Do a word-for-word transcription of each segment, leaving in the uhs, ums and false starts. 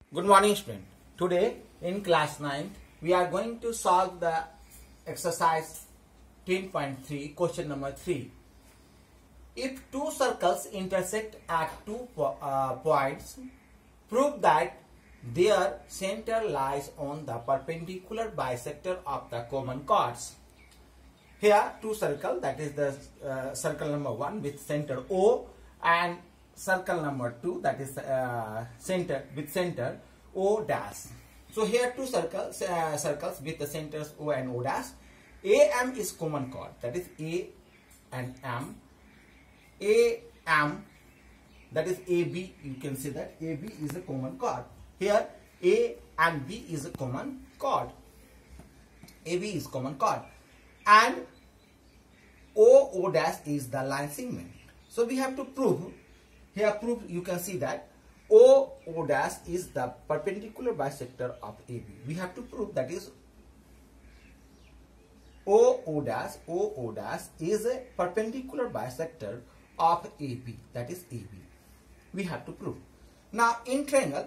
Good morning, student. Today in class nine we are going to solve the exercise ten point three, question number three. If two circles intersect at two po uh, points, prove that their center lies on the perpendicular bisector of the common chords. Here two circles, that is the uh, circle number one with center O, and circle number two, that is uh, center with center O dash. So here two circles uh, circles with the centers O and O dash. A M is common chord, that is A and M. A M, that is A B. You can see that A B is a common chord. Here A and B is a common chord. A B is common chord, and O O dash is the line segment. So we have to prove. Here proof, you can see that O O dash is the perpendicular bisector of A B. We have to prove that is O O dash O O dash is a perpendicular bisector of A B, that is A B. We have to prove. Now in triangle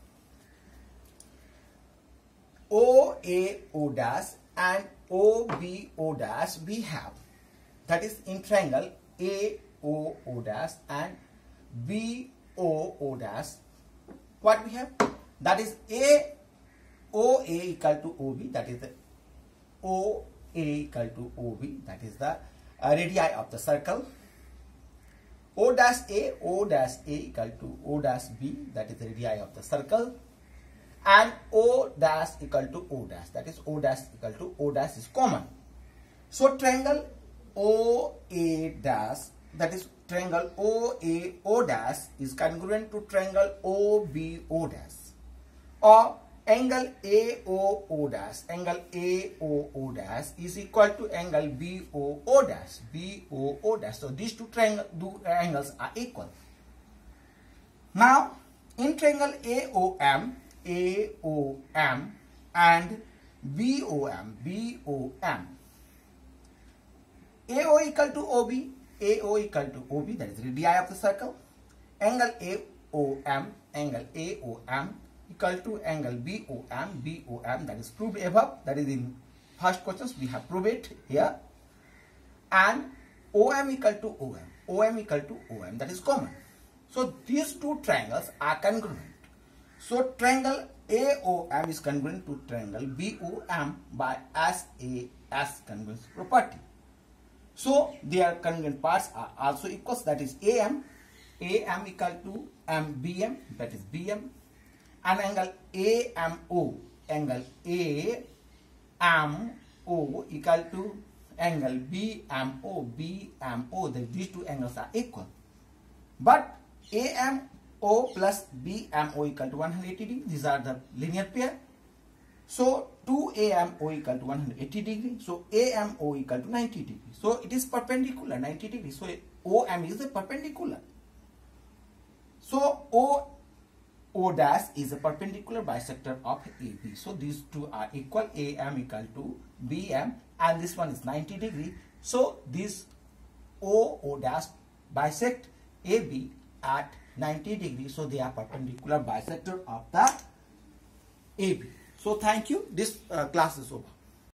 O A O dash and O B O dash we have, that is in triangle A O O dash and B O O dash, what we have, that is A O A equal to O B, that is the O A equal to O B, that is the uh, radii of the circle. O dash A, O dash A equal to O dash B, that is the radii of the circle, and O dash equal to O dash, that is O dash equal to O dash is common. So triangle O A dash, that is triangle O A O dash is congruent to triangle O B O dash, or angle A O O dash, angle A O O dash is equal to angle B O O dash, B O O dash. So these two triangle two angles are equal. Now in triangle A O M, A O M and B O M, B O M, A O equal to O B, A O equal to O B, that is radii of the circle. Angle A O M, angle A O M equal to angle B O M, B O M, that is proved above, that is in first questions we have proved it here. And O M equal to O M, O M equal to O M, that is common. So these two triangles are congruent. So triangle A O M is congruent to triangle B O M by S A S congruence property. So their congruent parts are also equals, that is A M, A M equal to M B M, that is B M, and angle A M O, angle A M O equal to angle B M O, B M O, that these two angles are equal. But A M O plus B M O equal to one hundred eighty degrees, these are the linear pair. So two A M O equal to one hundred eighty degrees, so A M O equal to ninety degrees. So it is perpendicular, ninety degrees. So O M is a perpendicular. So O O dash is a perpendicular bisector of A B. So these two are equal, A M equal to B M, and this one is ninety degrees. So this O O dash bisect A B at ninety degrees. So they are perpendicular bisector of the A B. So thank you. This uh, class is over.